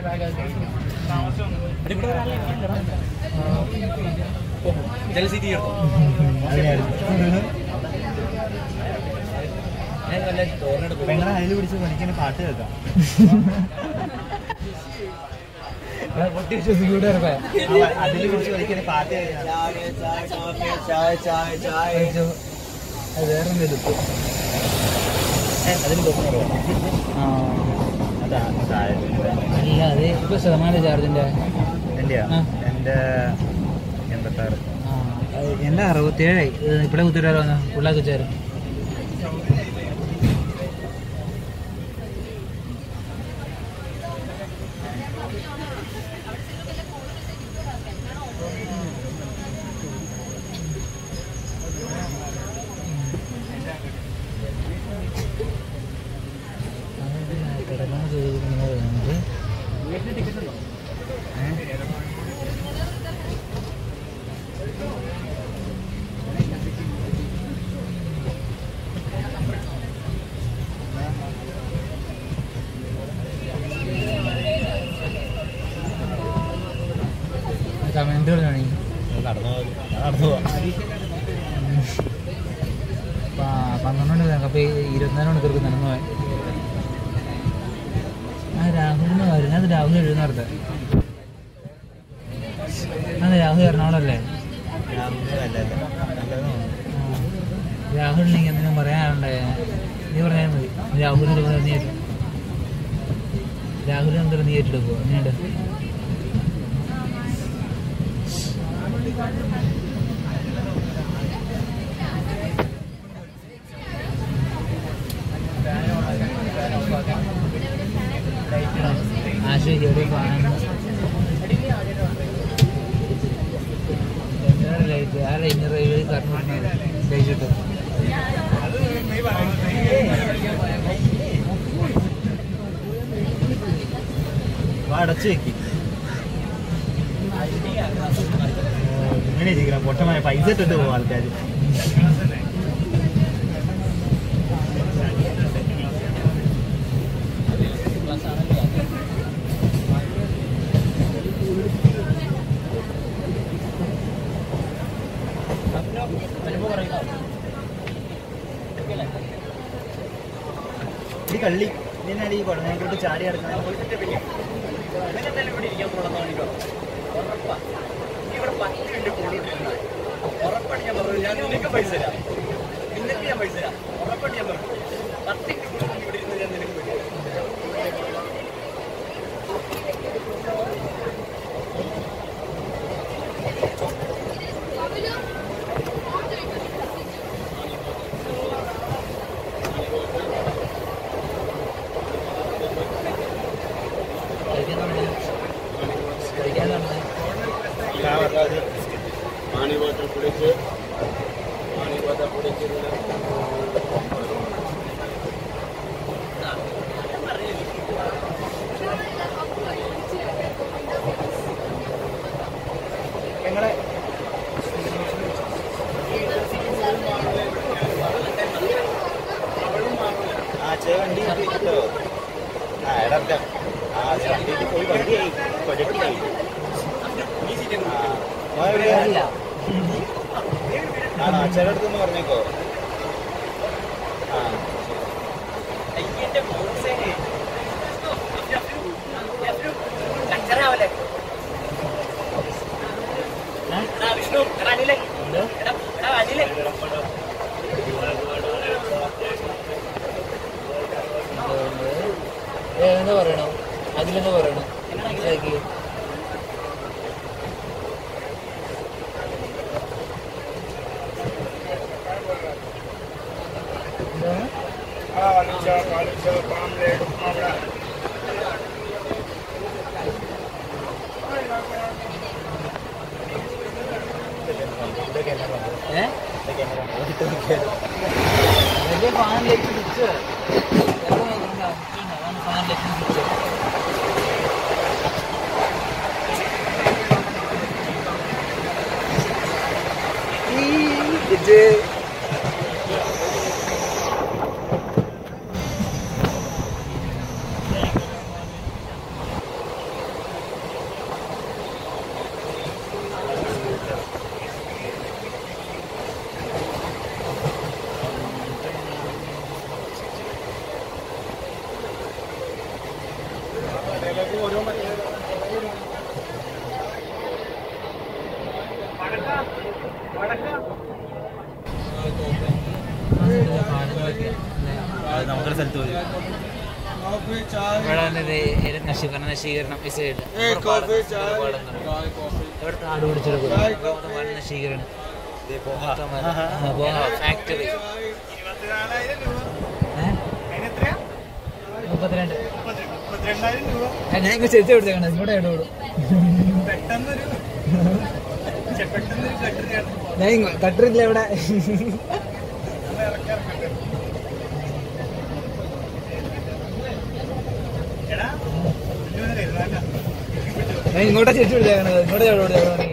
പെങ്ങളെ അതിൽ പിടിച്ച് പഠിക്കുന്ന പാട്ട് കേൾക്കാം. അതിൽ പിടിച്ച് പഠിക്കുന്ന പാട്ട് കേൾക്കാം. അത് വേറെ എന്തെങ്കിലും അതിന് അല്ല അത് ഇപ്പൊ ശതമാനം ചാർജിന്റെ എന്റെയാ എന്റെ 86 എന്റെ 67 ഇവിടെ കുത്തിരാലോ പിള്ളേർക്ക് വെച്ചാലും കമന്റുകളാണ് നടന്നു 12 അപ്പൊ 24 മണിക്കൂർക്ക് നടന്നു പോയി. രാഹുലിന് വരുന്നത് അത് രാഹുൽ എഴുതുന്നവർക്ക് അത് രാഹുൽ എറണാകുളമല്ലേ? രാഹുലിനെങ്കിൽ എന്തെങ്കിലും പറയാനുണ്ടായ നീ പറയാൻ മതി. രാഹുലിന് നീ രാഹുലിന് എന്തെങ്കിലും നീ ഏറ്റെടുക്കുമോ? എങ്ങനെയുണ്ട്? ആശയ്ക്ക് എവിടെ ലൈറ്റ് ആ ലൈറ്റ് റെയിൽവേ കറണ്ട് കഴിച്ചിട്ട് അടച്ചു വെക്കി ഇങ്ങനെ ചെയ്യണം. പൊട്ടമായ പൈസ ഇട്ടിട്ട് പോകും ആൾക്കാർ. ഈ കള്ളി ഇതിനാണ് ഈ കുടങ്ങോട്ട് ചാടി കിടക്കുന്നത്. ഉറപ്പാണ് ഞാൻ പറഞ്ഞു. ഞാൻ നിനക്ക് പൈസ തരാം, നിനക്ക് ഞാൻ പൈസ തരാം. ഉറപ്പാണ് ഞാൻ പറഞ്ഞു. 10 മിനിറ്റ് ഇവിടെ ഇരുന്ന് ഞാൻ നിനക്ക് പൈസ തരാം. पानी बोतल कुड़े पानी बोतल कुड़े വണ്ടി കിട്ടോ? ഇടക്കാം. പോയി വണ്ടി പ്രൊജക്ട് കഴിഞ്ഞു. ആണോ? ചിലടത്തൊന്ന് പറഞ്ഞേക്കോ. എന്താ പറയണോ? അതിലെന്താ പറയണോ? മനസ്സിലാക്കി ഫാനിലേക്ക് പിടിച്ച് ഫാനിലേക്ക് പിടിച്ച് നമുക്കൊരു സ്ഥലത്ത് പോയി നശീകരണം ഇവിടുത്തെ ആട് പിടിച്ചെടുക്കും നശീകരണം ഫാക്ടറി 32 ഞാൻ ചെറിയ കൊടുത്തേക്കണം ഇങ്ങോട്ട് ഇടപെടും ഞാൻ കട്ടറില്ല ഇവിടെ ഞാൻ ഇങ്ങോട്ടാ ചെറിയ കൊടുത്തേക്കണത് ഇങ്ങോട്ട് ഇടപെടുകയാണെങ്കിൽ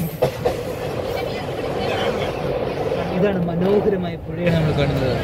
ഇതാണ് മനോഹരമായ പുഴയാണ് നമ്മൾ കാണുന്നത്.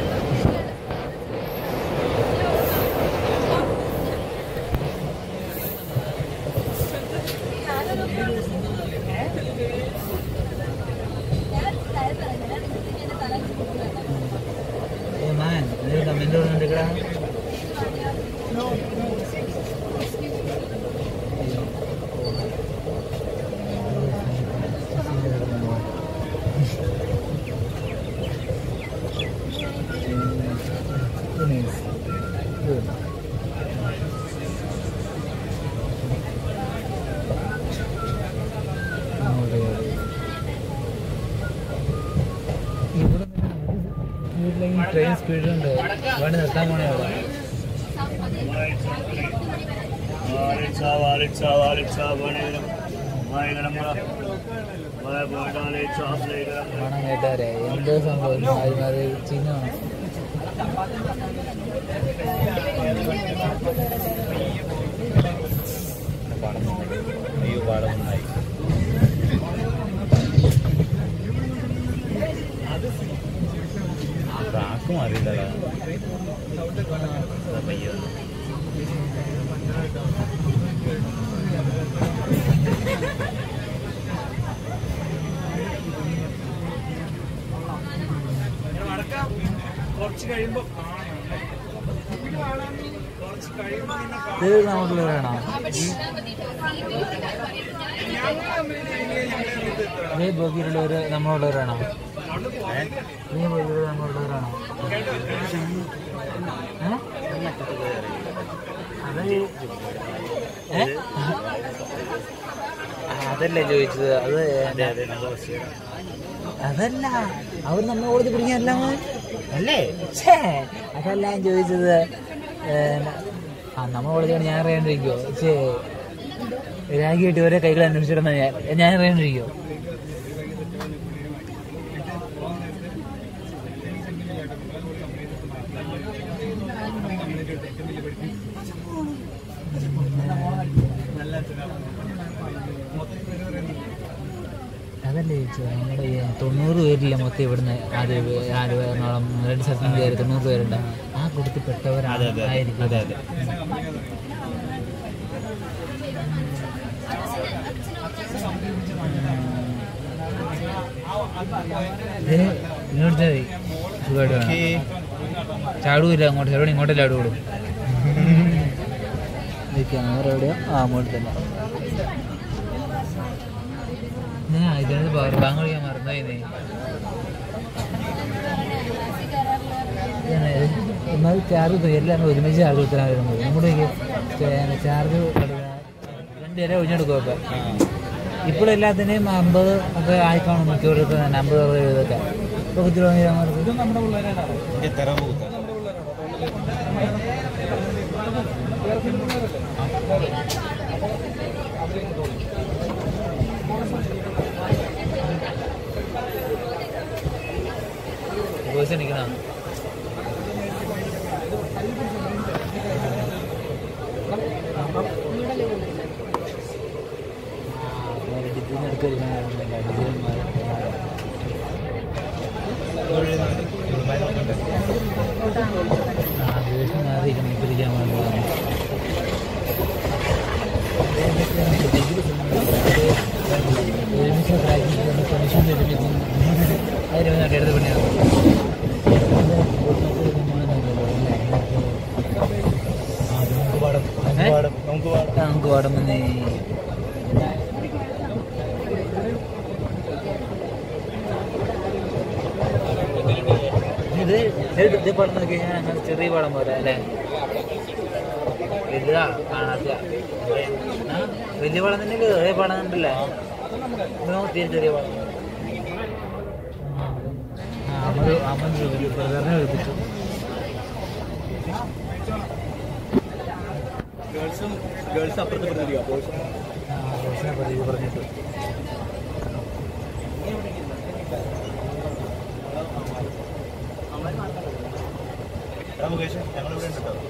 ട്രെയിൻ സ്പീഡുണ്ട് വേണ്ടി നിർത്താൻ പോണേ മണം കേട്ടാരെ എന്തോ സംഭവം അത് ചിഹ്നമാണ്. ആർക്കും അറിയില്ല കുറച്ച് കഴിയുമ്പോ നമ്മളുള്ളവരാണോ ഈ ബോഗിയിലുള്ളവര് നമ്മളുള്ളവരാണോ ഈ ബോഗിയിലുള്ള നമ്മളുള്ളവരാണോ അതല്ലേ ചോദിച്ചത്. അതല്ല അവർ നമ്മളെ കൊടുത്ത് പിടിക്കാനല്ല അല്ലേ അതല്ല ഞാൻ ചോദിച്ചത്. നമ്മളെ കൊടുത്താണ് ഞാൻ അറിയാണ്ടിരിക്കോ രാഗിയായിട്ട് ഒരേ കൈകൾ അന്വേഷിച്ചിടുന്ന ഞാൻ അറിയാണ്ടിരിക്കോ. അതല്ലേ ചോദിച്ചത്. നമ്മുടെ 90 പേരില്ല മൊത്തം ഇവിടുന്ന് എറണാകുളം 2 സ്ഥലത്തും കയറി 90 പേരുണ്ട്. ആ കൂട്ടത്തിൽ പെട്ടവരാണ് ആയിരിക്കും. ഇങ്ങോട്ട് സുഖമായിട്ട് വേണം ചാടുമില്ല അങ്ങോട്ട് എവിടെ ഇങ്ങോട്ടല്ലേ ചാടുകൂടും. ക്യാമറ എവിടെയോ അങ്ങോട്ട് തന്നെ. ഞാൻ ഇതിനകത്ത് പവർ ബാങ്ക് കളിക്കാൻ മറന്നുപോയി. എന്നാൽ ചാർജ് എല്ലാം ഒരുമിച്ച് ചാർജ് കുത്താൻ വരുന്നത് നമ്മുടെ ചാർജ് 2 വരെ ഒഴിഞ്ഞെടുക്കും. ഇപ്പം ഇപ്പോഴെല്ലാത്തിനെയും 50 ഒക്കെ ആയിക്കാണും മിക്കവർക്ക് 50 70 ഇപ്പോൾ ഇത് നമ്മുടെ പിള്ളേരാണ്. ബോയ്സ് നിൽക്കണ പിടിക്കാൻ ഒരുമിച്ച് കമ്മീഷൻ അതിന് എടുത്ത് പണിയാണ്. നമുക്ക് വാടമന്നി. ഇത് പടം നോക്കി കഴിഞ്ഞാൽ അങ്ങനെ ചെറിയ പടം പോലെ അല്ലേ? വലുതാ കാണാത്ത വലിയ പടം തന്നെ ചെറിയ പടം ഉണ്ടല്ലേ? ചെറിയ പടം ബ്രദറിനെ വിളിപ്പിച്ചു. ഗേൾസ് അപ്പുറത്ത് പറഞ്ഞിട്ട് മുകേഷ് ഞങ്ങളിവിടെ ഉണ്ട് കേട്ടോ.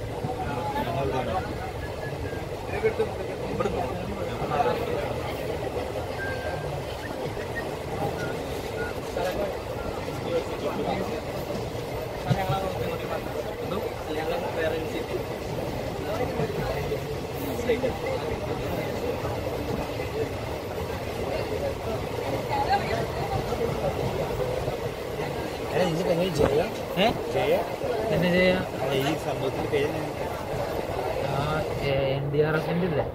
എന്നെ ചെയ്യാം. ഈ സംഭവത്തിന്റെ പേര് NDRFിൻ്റെ ഇല്ലേ?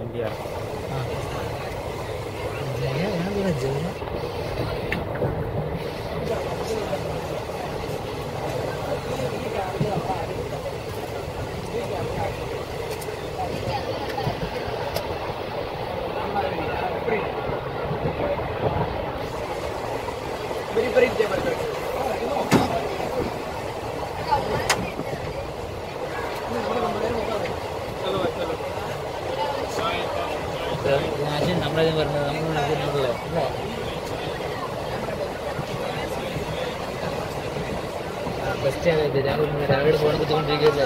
നമ്മളതിന് പറഞ്ഞത് നമ്മളല്ലേ ബെസ്റ്റ് ആയത് രാവിലെ ഫോൺ കുത്തിക്കൊണ്ടിരിക്കുകയല്ലേ?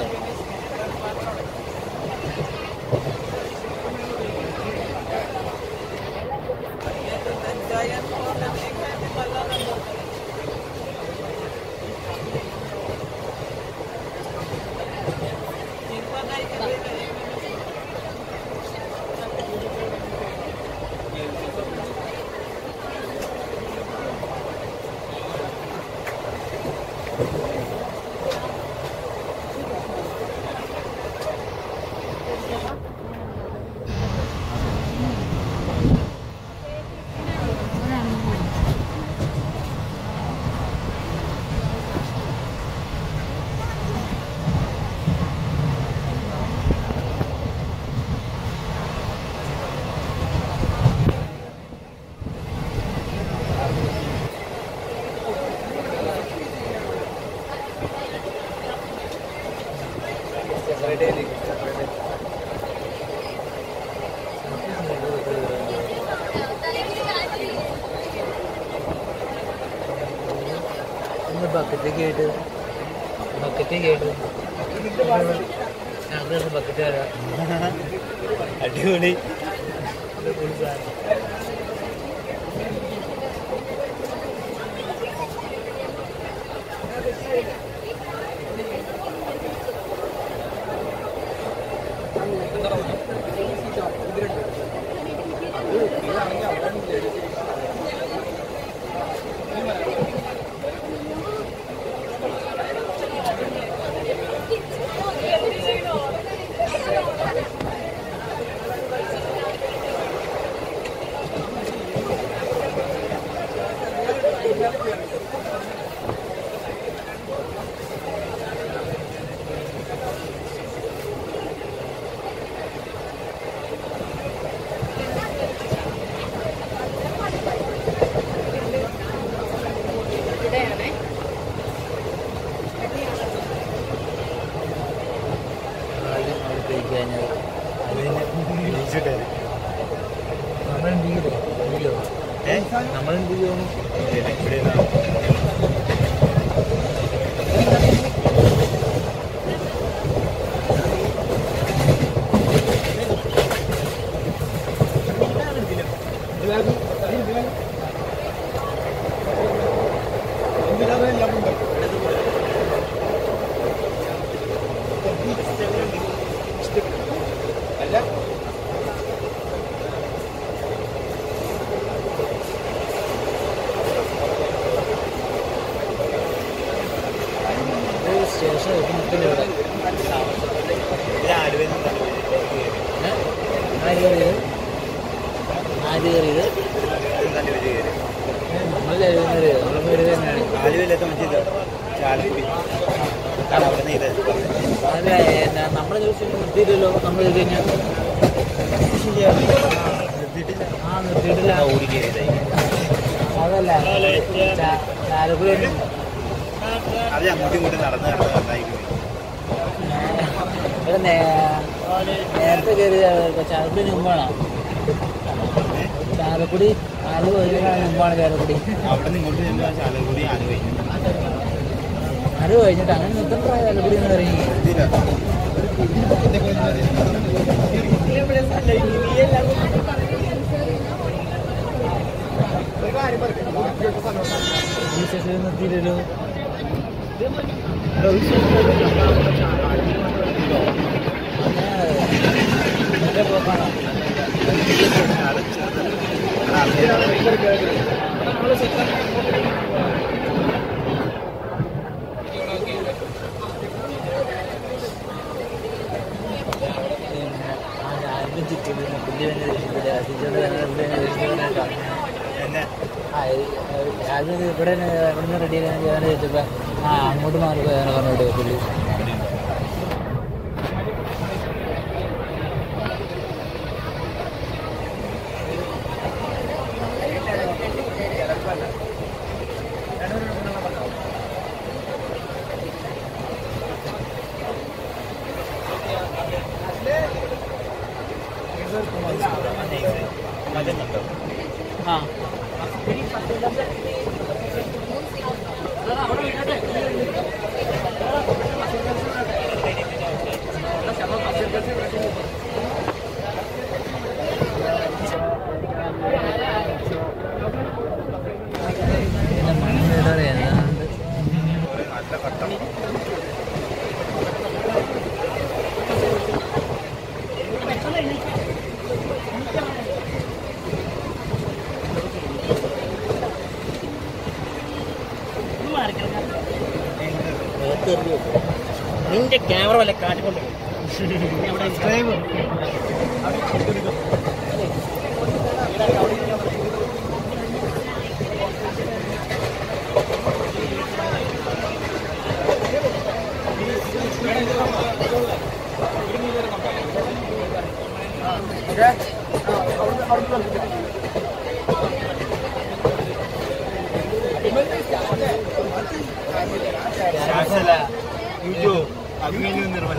ബക്കറ്റൊക്കെ ആയിട്ട് ബക്കറ്റ് വരാം. അടിപൊളി. നമ്മളെന്ത് ചെയ്യണം? ആര് കയറിയത് നമ്മൾ പേര് തന്നെയാണ്. അല്ല നമ്മളെ ചോദിച്ചു നിർത്തിയില്ലല്ലോ. നമ്മൾ കഴിഞ്ഞാൽ നിർത്തിയിട്ടില്ല. അതല്ല ചാലക്കുടി അത് അങ്ങോട്ടും ഇങ്ങോട്ടും നടന്ന് നേരത്തെ കയറി ചാലക്കുടി മുമ്പാണോ? ചാലക്കുടി ആലുവ മുമ്പാണ് ചാലക്കുടി. അവിടെ നിന്ന് ഇങ്ങോട്ട് ചെല്ലുക ചാലക്കുടി ആലുവ കഴിഞ്ഞിട്ട് അങ്ങനെ നിർത്തണ്ട ചാലക്കുടി എന്ന് പറയുന്നത്. ഈ സ്റ്റേഷനിൽ നിർത്തിയില്ലല്ലോ. പോക്കാണോ? അത് ഇവിടെ ഇവിടുന്ന് റെഡി ചെയ്യാൻ ചോദിച്ചപ്പോൾ അങ്ങോട്ട് മാറി പറഞ്ഞോട്ട് പുള്ളി. ആ നിന്റെ ക്യാമറ വല്ല കാട്ടിക്കൊണ്ട് നിർമ്മല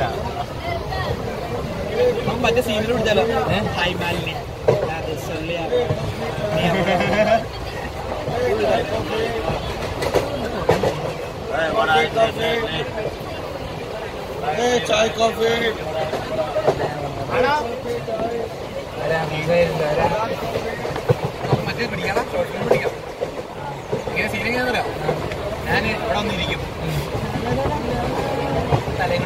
മറ്റേ സീനിൽ വിളിച്ചാലോ ഹായ് മാലിന്യ ചായ കോഫി മറ്റേ പിടിക്കണം പിടിക്കാം ഇങ്ങനെ സീൻ എങ്ങനെയാ തരാം. ഞാൻ ഇവിടെ വന്നിരിക്കും തലയിൽ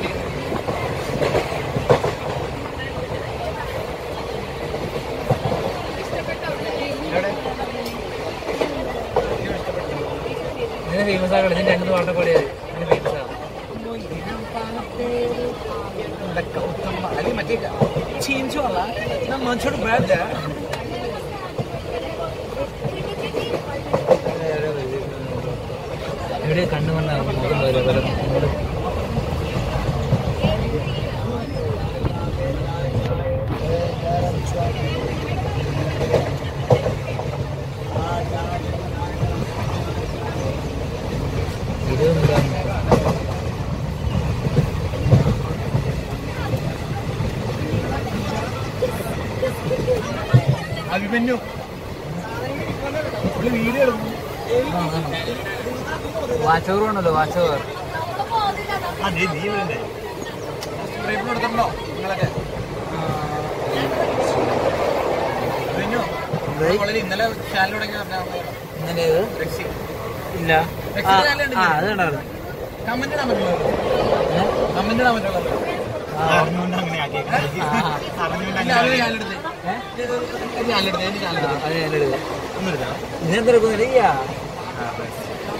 ഫേമസ് ആകണം. ഞാൻ രണ്ടു പാട്ടം കൂടിയത് ഫേമസ് ആകും. മറ്റേ ചീഞ്ചോള മനുഷ്യരുടെ ബാഡ് ഇവിടെ കണ്ണു വന്നാകും അഭിമന്യു വീഡിയോ എടുക്കും. വാച്ച് ഓവർ ഉണ്ടല്ലോ, വാച്ച് ഓവർ. എടുത്തോ നിങ്ങളൊക്കെ ഇന്നലെ ചാനൽ തുടങ്ങി ഇന്നലെ ഇല്ല. അത് കണ്ടായിരുന്നു. കമന്റ് ഇടാൻ പറ്റുള്ളൂ. കമന്റ് ഇടാൻ പറ്റുള്ളൂ. ഇന്നെന്തെടുക്കുന്നില്ല.